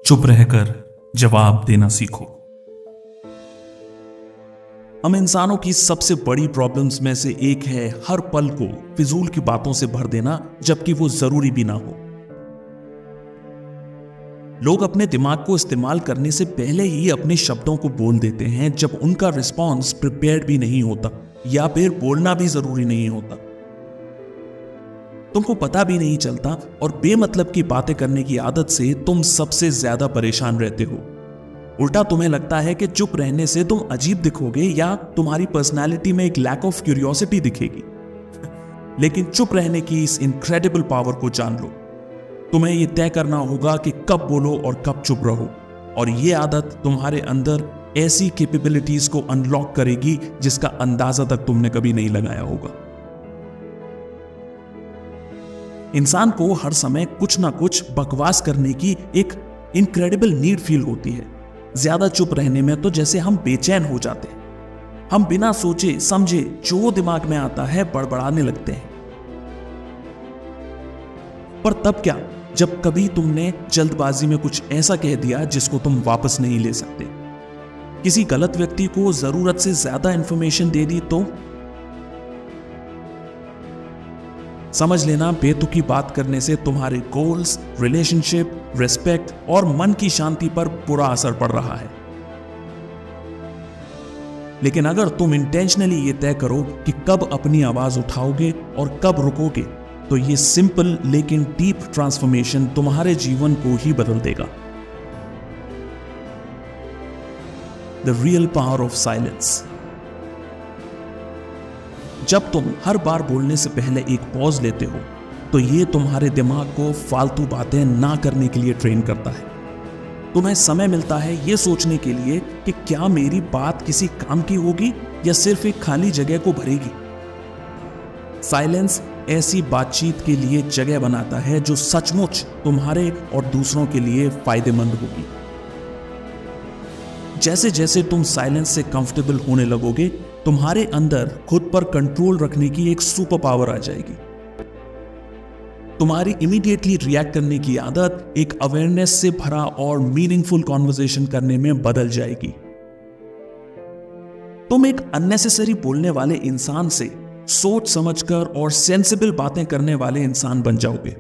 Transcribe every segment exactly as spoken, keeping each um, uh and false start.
चुप रहकर जवाब देना सीखो। हम इंसानों की सबसे बड़ी प्रॉब्लम्स में से एक है हर पल को फिजूल की बातों से भर देना, जबकि वो जरूरी भी ना हो। लोग अपने दिमाग को इस्तेमाल करने से पहले ही अपने शब्दों को बोल देते हैं, जब उनका रिस्पॉन्स प्रिपेयर्ड भी नहीं होता या फिर बोलना भी जरूरी नहीं होता। तुमको पता भी नहीं चलता और बेमतलब की बातें करने की आदत से तुम सबसे ज्यादा परेशान रहते हो। उल्टा तुम्हें लगता है कि चुप रहने से तुम अजीब दिखोगे या तुम्हारी पर्सनालिटी में एक लैक ऑफ क्यूरियोसिटी दिखेगी। लेकिन चुप रहने की इस इनक्रेडिबल पावर को जान लो। तुम्हें यह तय करना होगा कि कब बोलो और कब चुप रहो, और यह आदत तुम्हारे अंदर ऐसी कैपेबिलिटीज को अनलॉक करेगी जिसका अंदाजा तक तुमने कभी नहीं लगाया होगा। इंसान को हर समय कुछ ना कुछ बकवास करने की एक इनक्रेडिबल नीड फील होती है। ज्यादा चुप रहने में तो जैसे हम बेचैन हो जाते हैं। हम बिना सोचे समझे जो दिमाग में आता है बड़बड़ाने लगते हैं। पर तब क्या, जब कभी तुमने जल्दबाजी में कुछ ऐसा कह दिया जिसको तुम वापस नहीं ले सकते, किसी गलत व्यक्ति को जरूरत से ज्यादा इंफॉर्मेशन दे दी, तो समझ लेना बेतुकी बात करने से तुम्हारे गोल्स, रिलेशनशिप, रिस्पेक्ट और मन की शांति पर बुरा असर पड़ रहा है। लेकिन अगर तुम इंटेंशनली ये तय करो कि कब अपनी आवाज उठाओगे और कब रुकोगे, तो ये सिंपल लेकिन डीप ट्रांसफॉर्मेशन तुम्हारे जीवन को ही बदल देगा। The real power of silence. जब तुम हर बार बोलने से पहले एक पॉज लेते हो, तो ये तुम्हारे दिमाग को फालतू बातें ना करने के लिए ट्रेन करता है। तुम्हें समय मिलता है ये सोचने के लिए कि क्या मेरी बात किसी काम की होगी या सिर्फ एक खाली जगह को भरेगी। साइलेंस ऐसी बातचीत के लिए जगह बनाता है जो सचमुच तुम्हारे और दूसरों के लिए फायदेमंद होगी। जैसे जैसे तुम साइलेंस से कंफर्टेबल होने लगोगे, तुम्हारे अंदर खुद पर कंट्रोल रखने की एक सुपर पावर आ जाएगी। तुम्हारी इमीडिएटली रिएक्ट करने की आदत एक अवेयरनेस से भरा और मीनिंगफुल कॉन्वर्सेशन करने में बदल जाएगी। तुम एक अननेसेसरी बोलने वाले इंसान से सोच समझकर और सेंसिबल बातें करने वाले इंसान बन जाओगे।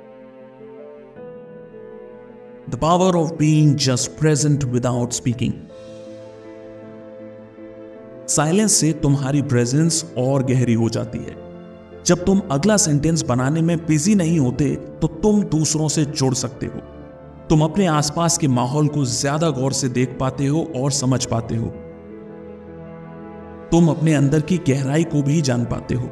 The power of being just present without speaking. Silence से तुम्हारी प्रेजेंस और गहरी हो जाती है। जब तुम अगला सेंटेंस बनाने में बिजी नहीं होते, तो तुम दूसरों से जुड़ सकते हो। तुम अपने आसपास के माहौल को ज्यादा गौर से देख पाते हो और समझ पाते हो। तुम अपने अंदर की गहराई को भी जान पाते हो।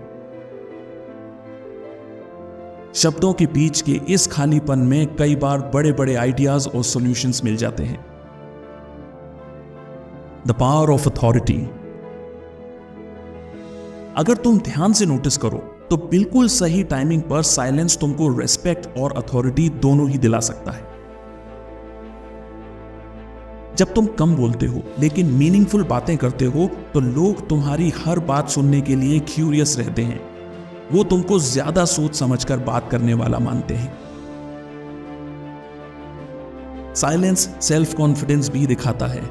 शब्दों के बीच के इस खालीपन में कई बार बड़े बड़े आइडियाज और सॉल्यूशंस मिल जाते हैं। The power of authority. अगर तुम ध्यान से नोटिस करो तो बिल्कुल सही टाइमिंग पर साइलेंस तुमको रेस्पेक्ट और अथॉरिटी दोनों ही दिला सकता है। जब तुम कम बोलते हो लेकिन मीनिंगफुल बातें करते हो, तो लोग तुम्हारी हर बात सुनने के लिए क्यूरियस रहते हैं। वो तुमको ज्यादा सोच समझकर बात करने वाला मानते हैं। साइलेंस सेल्फ कॉन्फिडेंस भी दिखाता है।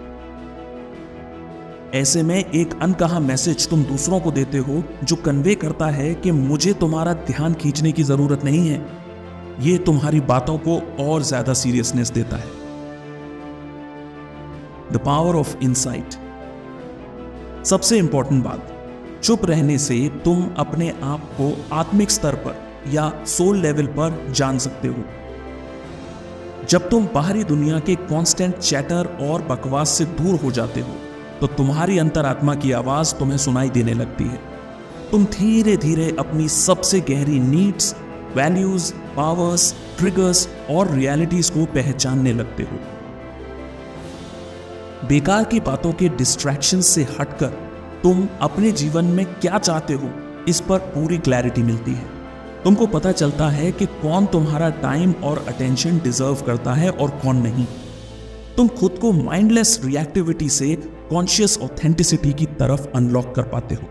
ऐसे में एक अनकहा मैसेज तुम दूसरों को देते हो जो कन्वे करता है कि मुझे तुम्हारा ध्यान खींचने की जरूरत नहीं है। यह तुम्हारी बातों को और ज्यादा सीरियसनेस देता है। The power of insight. सबसे इंपॉर्टेंट बात, चुप रहने से तुम अपने आप को आत्मिक स्तर पर या सोल लेवल पर जान सकते हो। जब तुम बाहरी दुनिया के कांस्टेंट चैटर और बकवास से दूर हो जाते हो, तो तुम्हारी अंतरात्मा की आवाज तुम्हें सुनाई देने लगती है। तुम धीरे धीरे अपनी सबसे गहरी नीड्स, वैल्यूज, पावर्स, ट्रिगर्स और रियलिटीज को पहचानने लगते हो। बेकार की बातों के डिस्ट्रैक्शन से हटकर तुम अपने जीवन में क्या चाहते हो, इस पर पूरी क्लैरिटी मिलती है। तुमको पता चलता है कि कौन तुम्हारा टाइम और अटेंशन डिजर्व करता है और कौन नहीं। तुम खुद को माइंडलेस रिएक्टिविटी से कॉन्शियस ऑथेंटिसिटी की तरफ अनलॉक कर पाते हो।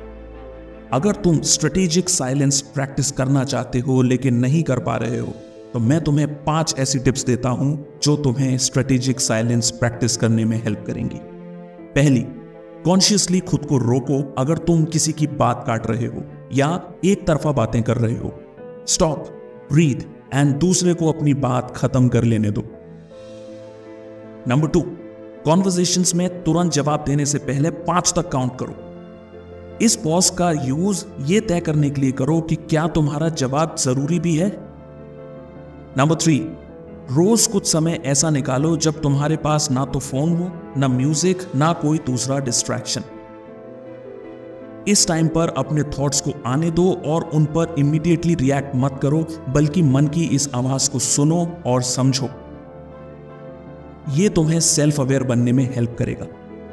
अगर तुम स्ट्रेटेजिक साइलेंस प्रैक्टिस करना चाहते हो लेकिन नहीं कर पा रहे हो, तो मैं तुम्हें पांच ऐसी टिप्स देता हूं जो तुम्हें स्ट्रेटेजिक साइलेंस प्रैक्टिस करने में हेल्प करेंगी। पहली, कॉन्शियसली खुद को रोको अगर तुम किसी की बात काट रहे हो या एक तरफा बातें कर रहे हो। स्टॉप, ब्रीथ एंड दूसरे को अपनी बात खत्म कर लेने दो। नंबर टू, कॉन्वर्सेशंस में तुरंत जवाब देने से पहले पांच तक काउंट करो। इस पॉज का यूज ये तय करने के लिए करो कि क्या तुम्हारा जवाब जरूरी भी है। नंबर थ्री, रोज कुछ समय ऐसा निकालो जब तुम्हारे पास ना तो फोन हो, ना म्यूजिक, ना कोई दूसरा डिस्ट्रैक्शन। इस टाइम पर अपने थॉट्स को आने दो और उन पर इमीडिएटली रिएक्ट मत करो, बल्कि मन की इस आवाज को सुनो और समझो। यह तुम्हें सेल्फ अवेयर बनने में हेल्प करेगा।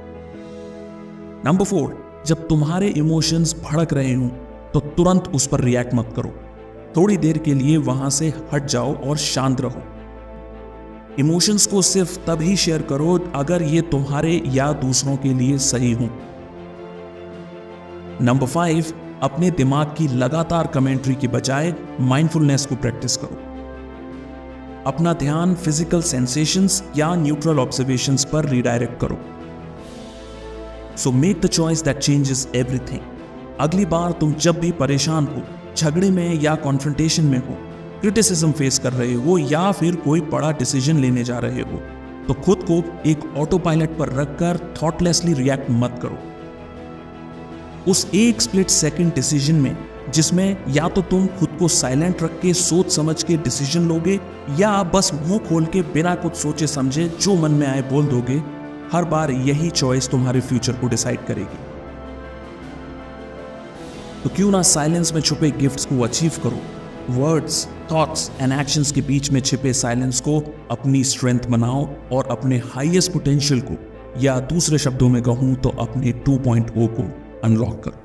नंबर फोर, जब तुम्हारे इमोशंस भड़क रहे हो तो तुरंत उस पर रिएक्ट मत करो। थोड़ी देर के लिए वहां से हट जाओ और शांत रहो। इमोशंस को सिर्फ तभी शेयर करो अगर ये तुम्हारे या दूसरों के लिए सही हो। नंबर फाइव, अपने दिमाग की लगातार कमेंट्री की बजाय माइंडफुलनेस को प्रैक्टिस करो। अपना ध्यान फिजिकल सेंसेशंस या न्यूट्रल ऑब्जर्वेशंस पर रीडायरेक्ट करो। So make the choice that changes everything. अगली बार तुम जब भी परेशान हो, झगड़े में या कॉन्फ्रंटेशन में हो, क्रिटिसिज्म फेस कर रहे हो या फिर कोई बड़ा डिसीजन लेने जा रहे हो, तो खुद को एक ऑटो पायलट पर रखकर थॉटलेसली रिएक्ट मत करो। उस एक स्प्लिट सेकंड डिसीजन में जिसमें या तो तुम खुद को साइलेंट रख के सोच समझ के डिसीजन लोगे या बस मुंह खोल के बिना कुछ सोचे समझे जो मन में आए बोल दोगे, हर बार यही चॉइस तुम्हारे फ्यूचर को डिसाइड करेगी। तो क्यों ना साइलेंस में छुपे गिफ्ट्स को अचीव करो। वर्ड्स, थॉट्स एंड एक्शंस के बीच में छिपे साइलेंस को अपनी स्ट्रेंथ बनाओ और अपने हाईएस्ट पोटेंशियल को, या दूसरे शब्दों में कहूं तो अपने टू पॉइंट ओ को अनलॉक करो।